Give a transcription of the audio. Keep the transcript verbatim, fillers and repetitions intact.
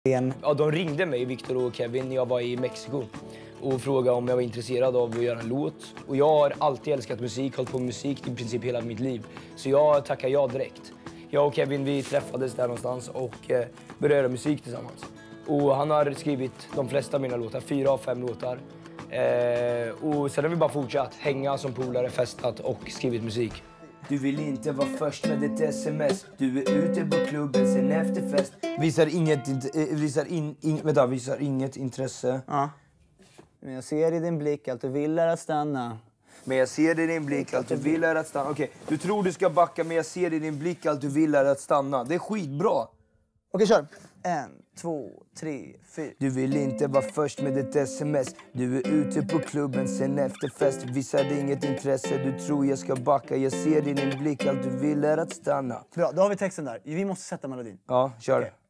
Ja, de ringde mig, Victor och Kevin, när jag var i Mexiko och frågade om jag var intresserad av att göra en låt. Och jag har alltid älskat musik, hållit på med musik i princip hela mitt liv. Så jag tackade ja direkt. Jag och Kevin, vi träffades där någonstans och eh, började göra musik tillsammans. Och han har skrivit de flesta av mina låtar, fyra av fem låtar. Eh, och sen har vi bara fortsatt hänga som polare, festat och skrivit musik. Du vill inte vara först med ett sms. Du är ute på klubben sen efter fest. Visar inget, äh, visar in, in, vänta, visar inget intresse. Ja. Men jag ser i din blick att du vill lära stanna. Men jag ser i din blick att du vill lära att stanna. Okej, okay. Du tror du ska backa, men jag ser i din blick att du vill lära att stanna. Det är skitbra. Okej, kör. En, två, tre, fyra. Du vill inte vara först med ett sms. Du är ute på klubben sen efter fest. Visar inget intresse. Du tror jag ska backa. Jag ser i din blick att du vill lära att stanna. Bra, då har vi texten där. Vi måste sätta melodin. Ja, kör. Okay.